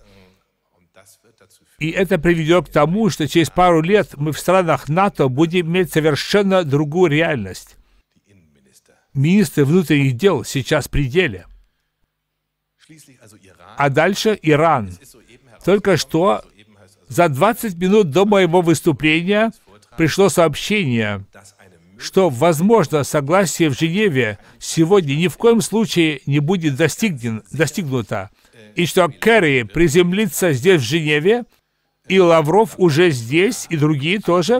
И это приведет к тому, что через пару лет мы в странах НАТО будем иметь совершенно другую реальность. Министры внутренних дел сейчас при деле. А дальше Иран. Только что за 20 минут до моего выступления пришло сообщение, что, возможно, согласие в Женеве сегодня ни в коем случае не будет достигнуто, и что Керри приземлится здесь, в Женеве, и Лавров уже здесь, и другие тоже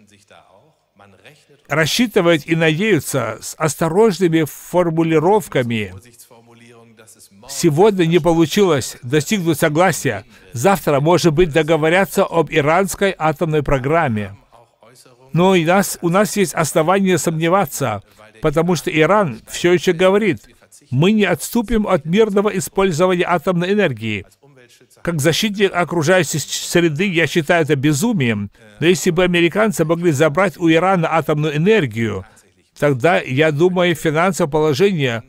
рассчитывают и надеются с осторожными формулировками. Сегодня не получилось достигнуть согласия. Завтра, может быть, договорятся об иранской атомной программе. Но у нас есть основания сомневаться, потому что Иран все еще говорит, мы не отступим от мирного использования атомной энергии. Как защитник окружающей среды я считаю это безумием, но если бы американцы могли забрать у Ирана атомную энергию, тогда, я думаю, финансовое положение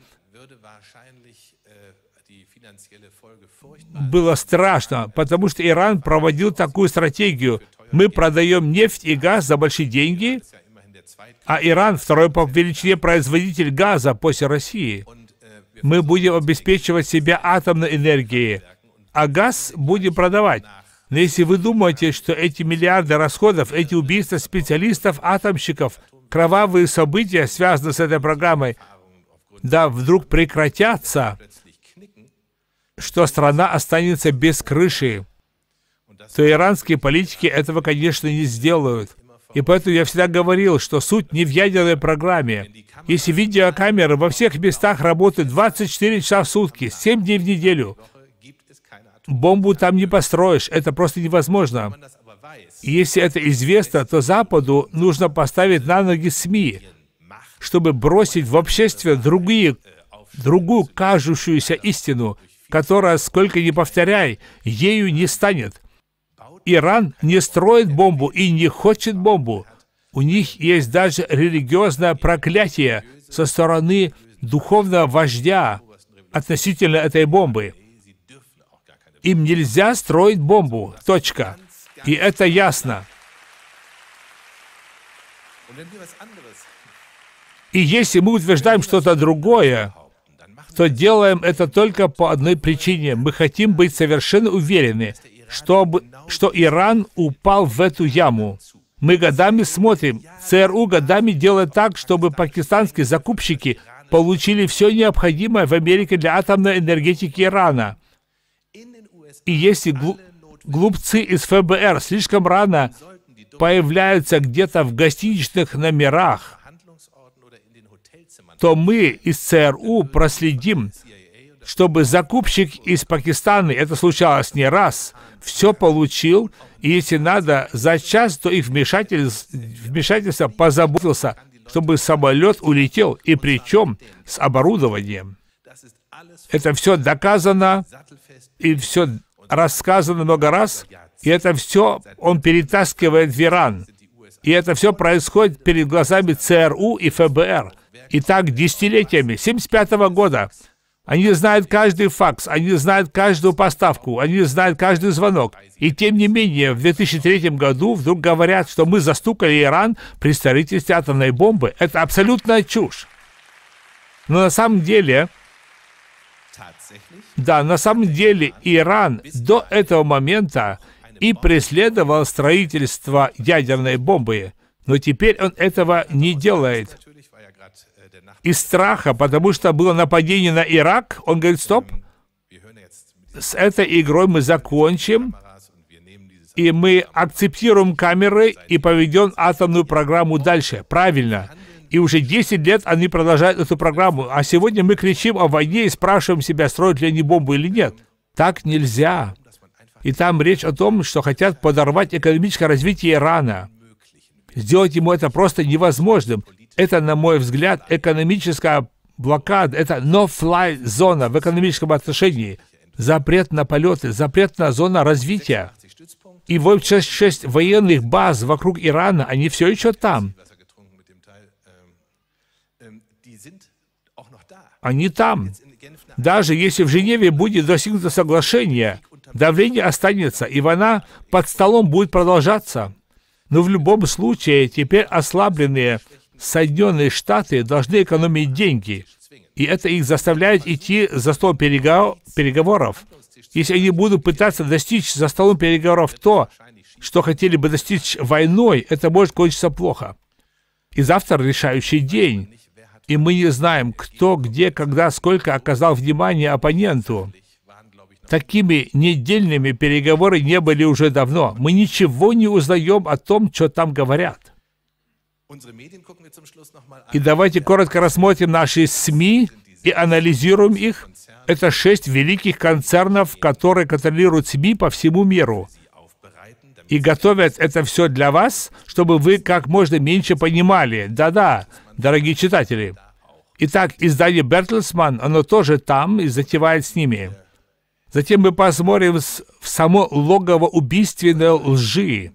было страшно, потому что Иран проводил такую стратегию. Мы продаем нефть и газ за большие деньги, а Иран второй по величине производитель газа после России. Мы будем обеспечивать себя атомной энергией, а газ будем продавать. Но если вы думаете, что эти миллиарды расходов, эти убийства специалистов, атомщиков, кровавые события, связанные с этой программой, да, вдруг прекратятся, что страна останется без крыши, то иранские политики этого, конечно, не сделают. И поэтому я всегда говорил, что суть не в ядерной программе. Если видеокамеры во всех местах работают 24 часа в сутки, 7 дней в неделю, бомбу там не построишь, это просто невозможно. И если это известно, то Западу нужно поставить на ноги СМИ, чтобы бросить в обществе другую кажущуюся истину, которая, сколько ни повторяй, ею не станет. Иран не строит бомбу и не хочет бомбу. У них есть даже религиозное проклятие со стороны духовного вождя относительно этой бомбы. Им нельзя строить бомбу. Точка. И это ясно. И если мы утверждаем что-то другое, то делаем это только по одной причине. Мы хотим быть совершенно уверены, что Иран упал в эту яму. Мы годами смотрим, ЦРУ годами делает так, чтобы пакистанские закупщики получили все необходимое в Америке для атомной энергетики Ирана. И если глупцы из ФБР слишком рано появляются где-то в гостиничных номерах, то мы из ЦРУ проследим, чтобы закупщик из Пакистана, это случалось не раз, все получил, и если надо, за час до их вмешательства позаботился, чтобы самолет улетел, и причем с оборудованием. Это все доказано, и все рассказано много раз, и это все он перетаскивает в Иран. И это все происходит перед глазами ЦРУ и ФБР. И так десятилетиями, 1975 года. Они знают каждый факс, они знают каждую поставку, они знают каждый звонок. И тем не менее, в 2003 году вдруг говорят, что мы застукали Иран при строительстве атомной бомбы. Это абсолютная чушь. Но на самом деле, Иран до этого момента и преследовал строительство ядерной бомбы. Но теперь он этого не делает. Из страха, потому что было нападение на Ирак, он говорит, стоп, с этой игрой мы закончим, и мы акцептируем камеры и поведем атомную программу дальше. Правильно. И уже 10 лет они продолжают эту программу. А сегодня мы кричим о войне и спрашиваем себя, строят ли они бомбу или нет. Так нельзя. И там речь о том, что хотят подорвать экономическое развитие Ирана. Сделать ему это просто невозможным. Это, на мой взгляд, экономическая блокада. Это no-fly зона в экономическом отношении. Запрет на полеты, запрет на зона развития. И 86 военных баз вокруг Ирана, они все еще там. Они там. Даже если в Женеве будет достигнуто соглашение, давление останется, и война под столом будет продолжаться. Но в любом случае, теперь ослабленные Соединенные Штаты должны экономить деньги. И это их заставляет идти за стол переговоров. Если они будут пытаться достичь за столом переговоров то, что хотели бы достичь войной, это может кончиться плохо. И завтра решающий день. И мы не знаем, кто, где, когда, сколько оказал внимание оппоненту. Такими недельными переговоры не были уже давно. Мы ничего не узнаем о том, что там говорят. И давайте коротко рассмотрим наши СМИ и анализируем их. Это 6 великих концернов, которые контролируют СМИ по всему миру. И готовят это все для вас, чтобы вы как можно меньше понимали. Да-да, дорогие читатели. Итак, издание Бертельсман, оно тоже там и затевает с ними. Затем мы посмотрим в само логово убийственной лжи.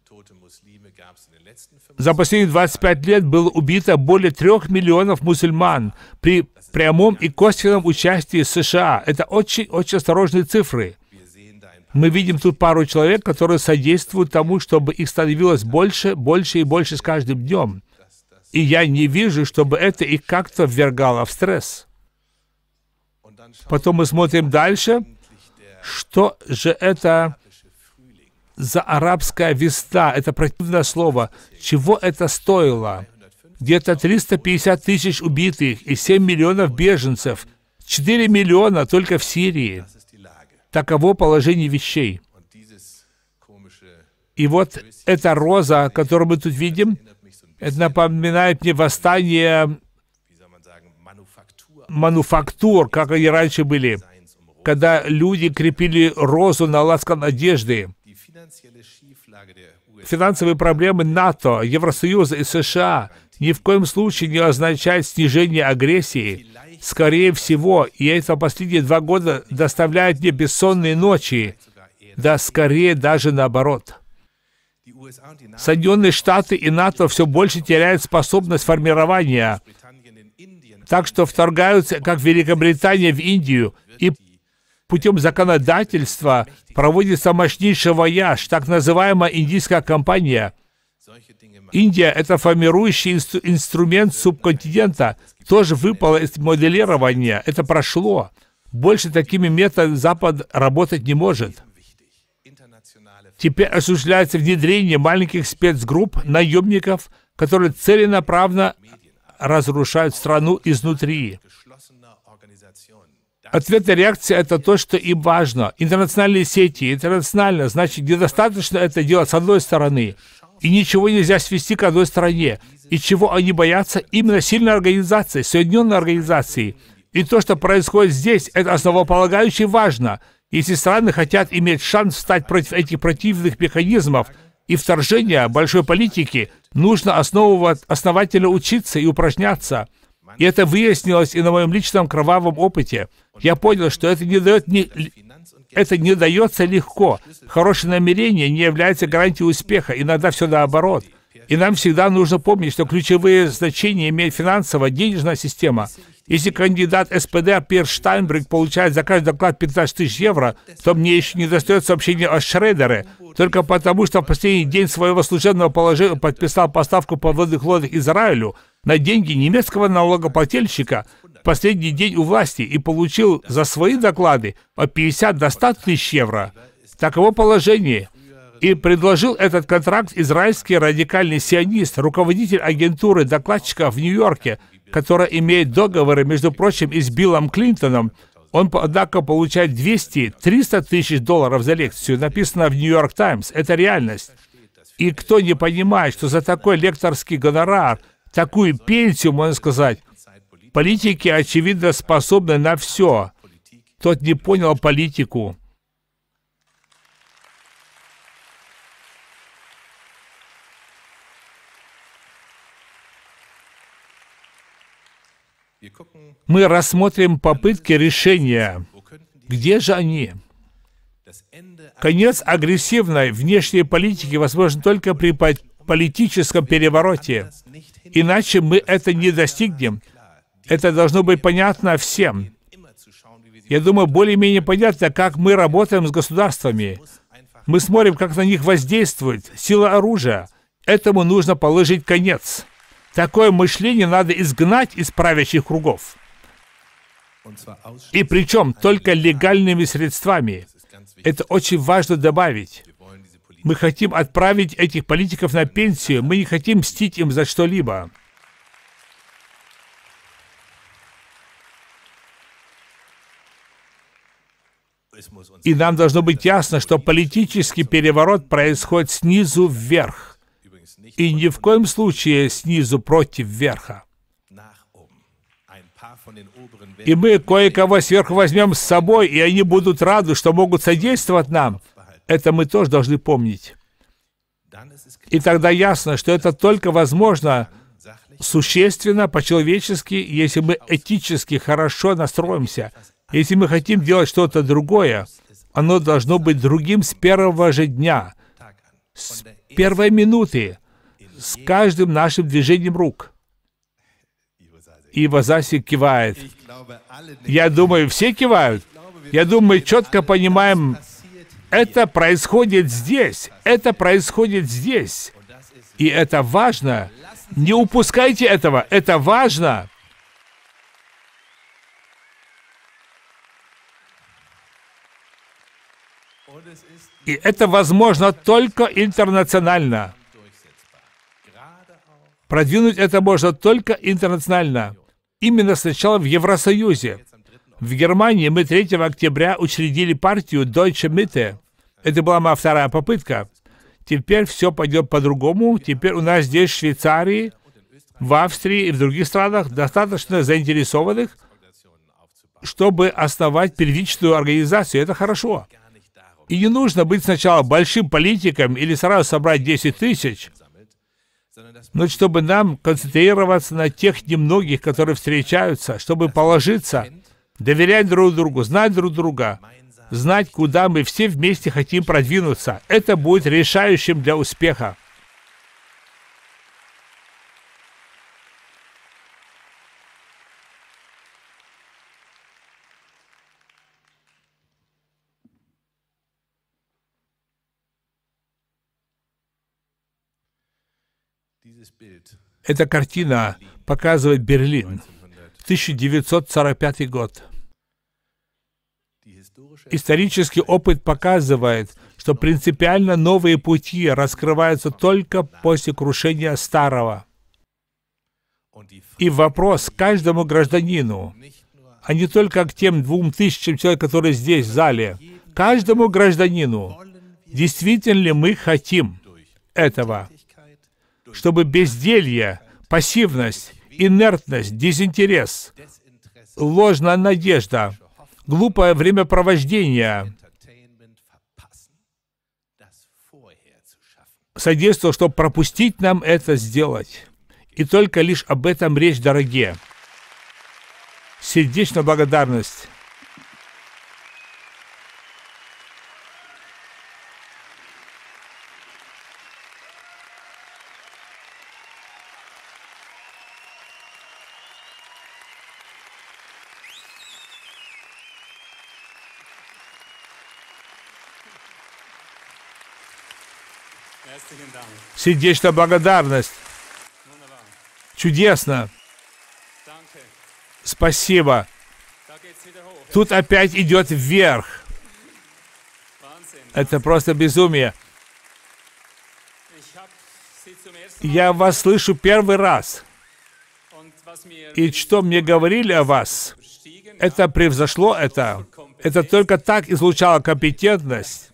За последние 25 лет было убито более 3 миллионов мусульман при прямом и косвенном участии США. Это очень-очень осторожные цифры. Мы видим тут пару человек, которые содействуют тому, чтобы их становилось больше, больше и больше с каждым днем. И я не вижу, чтобы это их как-то ввергало в стресс. Потом мы смотрим дальше. Что же это за арабская весна? Это противное слово. Чего это стоило? Где-то 350 тысяч убитых и 7 миллионов беженцев. 4 миллиона только в Сирии. Таково положение вещей. И вот эта роза, которую мы тут видим, это напоминает мне восстание мануфактур, как они раньше были, когда люди крепили розу на лацкан одежды. Финансовые проблемы НАТО, Евросоюза и США ни в коем случае не означают снижение агрессии. Скорее всего, и это последние 2 года доставляет мне бессонные ночи. Да, скорее даже наоборот. Соединенные Штаты и НАТО все больше теряют способность формирования, так что вторгаются, как Великобритания, в Индию, и путем законодательства проводится мощнейший вояж, так называемая индийская кампания. Индия — это формирующий инструмент субконтинента, тоже выпало из моделирования, это прошло. Больше такими методами Запад работать не может. Теперь осуществляется внедрение маленьких спецгрупп, наемников, которые целенаправленно разрушают страну изнутри. Ответная реакция — это то, что им важно. Интернациональные сети, интернационально, значит, недостаточно это делать с одной стороны. И ничего нельзя свести к одной стороне. И чего они боятся? Именно сильной организации, соединенной организации. И то, что происходит здесь, это основополагающе важно. Если страны хотят иметь шанс встать против этих противных механизмов и вторжения большой политики, нужно основательно учиться и упражняться. И это выяснилось и на моем личном кровавом опыте. Я понял, что это не дается легко. Хорошее намерение не является гарантией успеха, иногда все наоборот. И нам всегда нужно помнить, что ключевые значения имеет финансовая, денежная система. Если кандидат СПД Пир Штайнбрг получает за каждый доклад 15 тысяч евро, то мне еще не достает сообщение о Шредере, только потому, что в последний день своего служебного положения подписал поставку подводных лодок Израилю на деньги немецкого налогоплательщика в последний день у власти и получил за свои доклады от 50 до 100 тысяч евро. Таково положение. И предложил этот контракт израильский радикальный сионист, руководитель агентуры докладчиков в Нью-Йорке, которая имеет договоры, между прочим, и с Биллом Клинтоном. Он, однако, получает 200-300 тысяч долларов за лекцию. Написано в Нью-Йорк Таймс. Это реальность. И кто не понимает, что за такой лекторский гонорар такую пенсию, можно сказать. Политики, очевидно, способны на все. Тот не понял политику. Мы рассмотрим попытки решения. Где же они? Конец агрессивной внешней политики возможен только при политическом перевороте. Иначе мы это не достигнем. Это должно быть понятно всем. Я думаю, более-менее понятно, как мы работаем с государствами. Мы смотрим, как на них воздействует сила оружия. Этому нужно положить конец. Такое мышление надо изгнать из правящих кругов. И причем только легальными средствами. Это очень важно добавить. Мы хотим отправить этих политиков на пенсию. Мы не хотим мстить им за что-либо. И нам должно быть ясно, что политический переворот происходит снизу вверх. И ни в коем случае снизу против верха. И мы кое-кого сверху возьмем с собой, и они будут рады, что могут содействовать нам. Это мы тоже должны помнить. И тогда ясно, что это только возможно существенно, по-человечески, если мы этически хорошо настроимся. Если мы хотим делать что-то другое, оно должно быть другим с первого же дня, с первой минуты, с каждым нашим движением рук. И Вазаси кивает. Я думаю, все кивают. Я думаю, мы четко понимаем, это происходит здесь, это происходит здесь. И это важно. Не упускайте этого, это важно. И это возможно только интернационально. Продвинуть это можно только интернационально. Именно сначала в Евросоюзе. В Германии мы 3 октября учредили партию Deutsche Mitte. Это была моя вторая попытка. Теперь все пойдет по-другому. Теперь у нас здесь в Швейцарии, в Австрии и в других странах достаточно заинтересованных, чтобы основать первичную организацию. Это хорошо. И не нужно быть сначала большим политиком или сразу собрать 10 тысяч, но чтобы нам концентрироваться на тех немногих, которые встречаются, чтобы положиться, доверять друг другу, знать друг друга, знать, куда мы все вместе хотим продвинуться. Это будет решающим для успеха. Эта картина показывает Берлин, 1945 год. Исторический опыт показывает, что принципиально новые пути раскрываются только после крушения старого. И вопрос каждому гражданину, а не только к тем 2000 человек, которые здесь в зале, каждому гражданину, действительно ли мы хотим этого? Чтобы безделье, пассивность, инертность, дезинтерес, ложная надежда, глупое времяпровождение содействовало, чтобы пропустить нам это сделать. И только лишь об этом речь, дорогие. Сердечная благодарность. Сердечная благодарность. Чудесно. Спасибо. Тут опять идет вверх. Это просто безумие. Я вас слышу первый раз. И что мне говорили о вас, это превзошло это. Это только так излучало компетентность.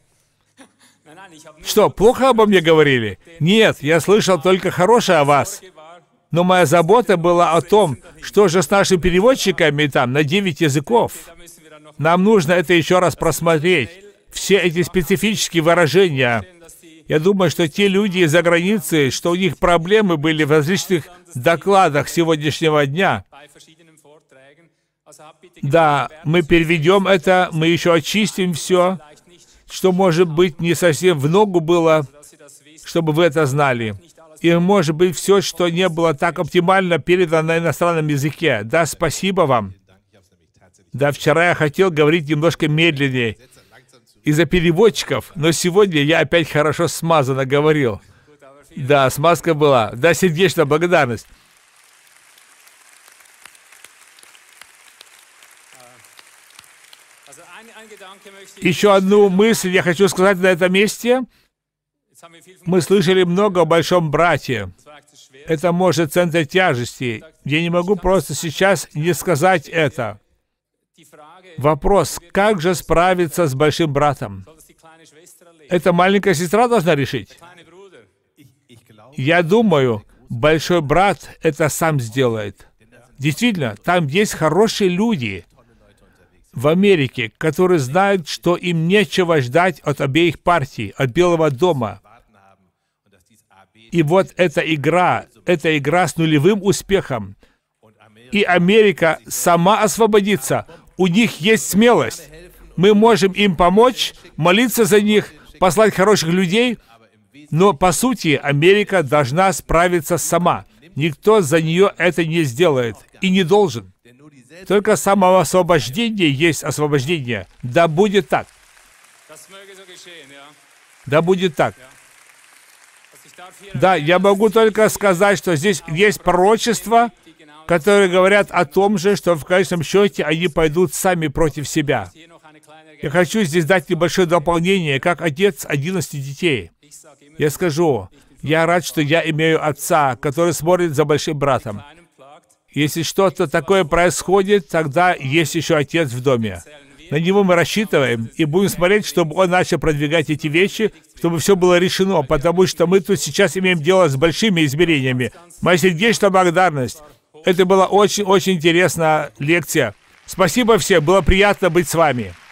Что, плохо обо мне говорили? Нет, я слышал только хорошее о вас. Но моя забота была о том, что же с нашими переводчиками там на 9 языков. Нам нужно это еще раз просмотреть. Все эти специфические выражения. Я думаю, что те люди из-за границы, что у них проблемы были в различных докладах сегодняшнего дня. Да, мы переведем это, мы еще очистим все, что, может быть, не совсем в ногу было, чтобы вы это знали. И, может быть, все, что не было так оптимально передано на иностранном языке. Да, спасибо вам. Да, вчера я хотел говорить немножко медленнее из-за переводчиков, но сегодня я опять хорошо смазанно говорил. Да, смазка была. Да, сердечная благодарность. Еще одну мысль я хочу сказать на этом месте. Мы слышали много о Большом Брате. Это может центр тяжести. Я не могу просто сейчас не сказать это. Вопрос, как же справиться с Большим Братом? Это маленькая сестра должна решить? Я думаю, Большой Брат это сам сделает. Действительно, там есть хорошие люди в Америке, которые знают, что им нечего ждать от обеих партий, от Белого дома. И вот эта игра с нулевым успехом. И Америка сама освободится. У них есть смелость. Мы можем им помочь, молиться за них, послать хороших людей, но, по сути, Америка должна справиться сама. Никто за нее это не сделает и не должен. Только самоосвобождение есть освобождение. Да будет так. Да будет так. Да, я могу только сказать, что здесь есть пророчества, которые говорят о том же, что в конечном счете они пойдут сами против себя. Я хочу здесь дать небольшое дополнение, как отец 11 детей. Я скажу, я рад, что я имею отца, который смотрит за Большим Братом. Если что-то такое происходит, тогда есть еще отец в доме. На него мы рассчитываем и будем смотреть, чтобы он начал продвигать эти вещи, чтобы все было решено, потому что мы тут сейчас имеем дело с большими измерениями. Моя сердечная благодарность. Это была очень-очень интересная лекция. Спасибо всем, было приятно быть с вами.